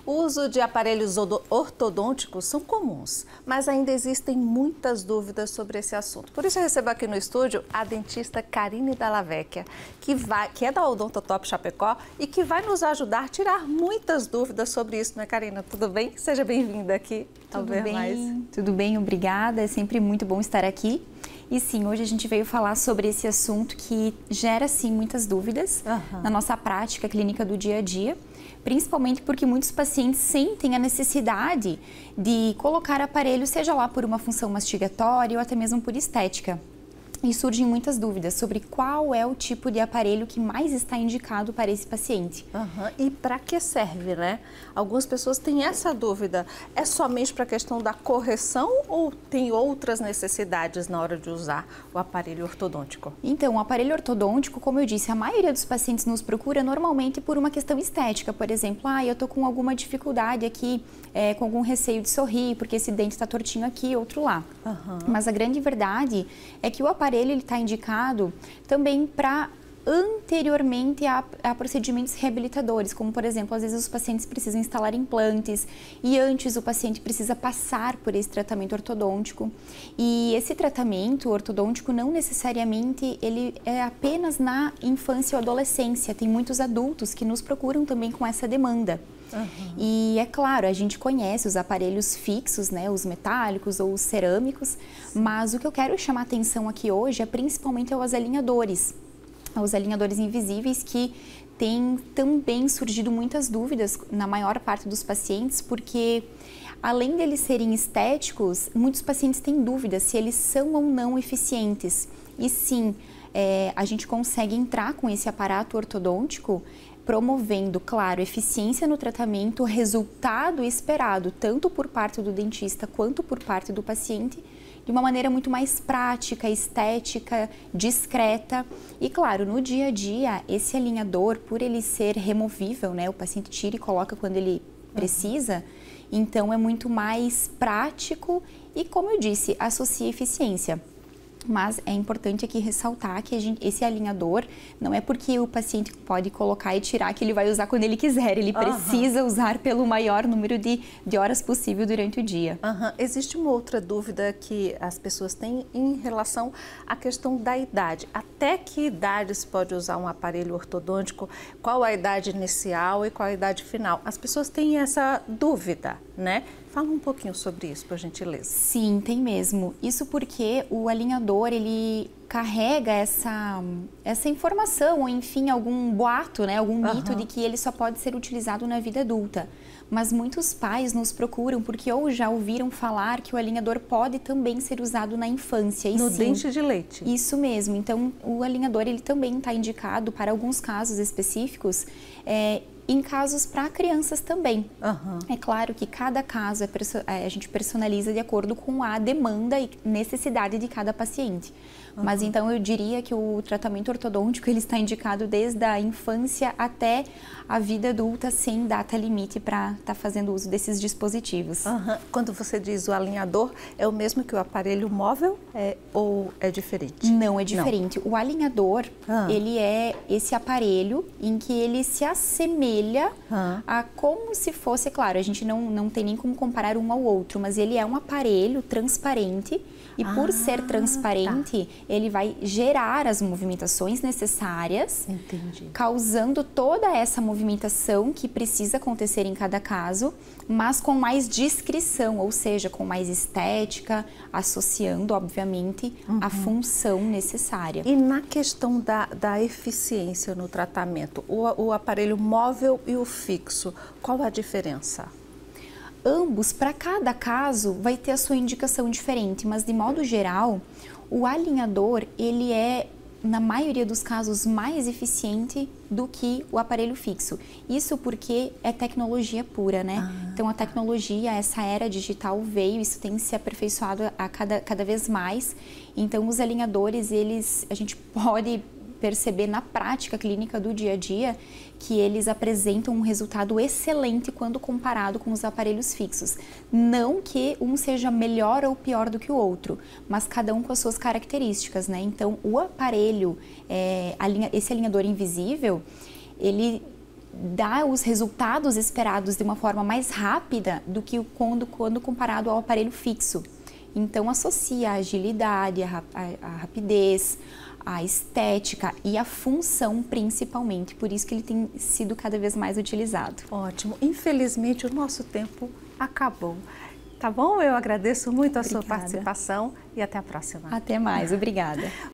O uso de aparelhos ortodônticos são comuns, mas ainda existem muitas dúvidas sobre esse assunto. Por isso eu recebo aqui no estúdio a dentista Karine Dalla Vecchia, que é da Odontotop Chapecó e que vai nos ajudar a tirar muitas dúvidas sobre isso, né, Karina? Tudo bem? Seja bem-vinda aqui ao Ver Mais. Tudo bem, obrigada. É sempre muito bom estar aqui. E sim, hoje a gente veio falar sobre esse assunto que gera, sim, muitas dúvidas na nossa prática clínica do dia a dia, principalmente porque muitos pacientes sentem a necessidade de colocar aparelho, seja lá por uma função mastigatória ou até mesmo por estética. E surgem muitas dúvidas sobre qual é o tipo de aparelho que mais está indicado para esse paciente. E para que serve, né? Algumas pessoas têm essa dúvida. É somente para a questão da correção ou tem outras necessidades na hora de usar o aparelho ortodôntico? Então, o aparelho ortodôntico, como eu disse, a maioria dos pacientes nos procura normalmente por uma questão estética. Por exemplo, eu estou com alguma dificuldade aqui, com algum receio de sorrir, porque esse dente está tortinho aqui, outro lá. Mas a grande verdade é que o aparelho está indicado também para anteriormente a procedimentos reabilitadores, como por exemplo, às vezes os pacientes precisam instalar implantes e antes o paciente precisa passar por esse tratamento ortodôntico. E esse tratamento ortodôntico não necessariamente ele é apenas na infância ou adolescência, tem muitos adultos que nos procuram também com essa demanda. E é claro, a gente conhece os aparelhos fixos, né, os metálicos ou os cerâmicos, mas o que eu quero chamar a atenção aqui hoje é principalmente os alinhadores invisíveis, que tem também surgido muitas dúvidas na maior parte dos pacientes, porque além deles serem estéticos, muitos pacientes têm dúvidas se eles são ou não eficientes. E sim, a gente consegue entrar com esse aparato ortodôntico promovendo, claro, eficiência no tratamento, resultado esperado, tanto por parte do dentista quanto por parte do paciente, de uma maneira muito mais prática, estética, discreta. E claro, no dia a dia, esse alinhador, por ele ser removível, né, o paciente tira e coloca quando ele precisa, então é muito mais prático e, como eu disse, associa eficiência. Mas é importante aqui ressaltar que esse alinhador não é porque o paciente pode colocar e tirar que ele vai usar quando ele quiser. Ele precisa usar pelo maior número de horas possível durante o dia. Existe uma outra dúvida que as pessoas têm em relação à questão da idade. Até que idade se pode usar um aparelho ortodôntico? Qual a idade inicial e qual a idade final? As pessoas têm essa dúvida, né? Fala um pouquinho sobre isso, por gentileza. Sim, tem mesmo. Isso porque o alinhador, ele carrega essa informação, ou enfim, algum boato, né, algum mito de que ele só pode ser utilizado na vida adulta. Mas muitos pais nos procuram porque ou já ouviram falar que o alinhador pode também ser usado na infância. E no sim, dente de leite. Isso mesmo. Então, o alinhador, ele também está indicado para alguns casos específicos, em casos para crianças também. É claro que cada caso a gente personaliza de acordo com a demanda e necessidade de cada paciente. Mas então eu diria que o tratamento ortodôntico ele está indicado desde a infância até a vida adulta, sem data limite para estar fazendo uso desses dispositivos. Quando você diz o alinhador, é o mesmo que o aparelho móvel ou é diferente? Não, é diferente. Não. O alinhador, ele é esse aparelho em que ele se assemelha a como se fosse, claro, a gente não tem nem como comparar um ao outro, mas ele é um aparelho transparente e por ser transparente, ele vai gerar as movimentações necessárias, causando toda essa movimentação que precisa acontecer em cada caso, mas com mais discrição, ou seja, com mais estética, associando, obviamente, a função necessária. E na questão da eficiência no tratamento, o aparelho móvel e o fixo, qual a diferença? Ambos, para cada caso, vai ter a sua indicação diferente, mas de modo geral, o alinhador, ele é, na maioria dos casos, mais eficiente do que o aparelho fixo. Isso porque é tecnologia pura, né? Então, a tecnologia, essa era digital veio, isso tem se aperfeiçoado a cada vez mais. Então, os alinhadores, a gente pode perceber na prática clínica do dia a dia que eles apresentam um resultado excelente quando comparado com os aparelhos fixos. Não que um seja melhor ou pior do que o outro, mas cada um com as suas características, né? Então, o aparelho, esse alinhador invisível, ele dá os resultados esperados de uma forma mais rápida do que quando comparado ao aparelho fixo. Então, associa a agilidade, a rapidez, a estética e a função principalmente. Por isso que ele tem sido cada vez mais utilizado. Ótimo. Infelizmente, o nosso tempo acabou. Tá bom? Eu agradeço muito a sua participação e até a próxima. Até mais. Obrigada.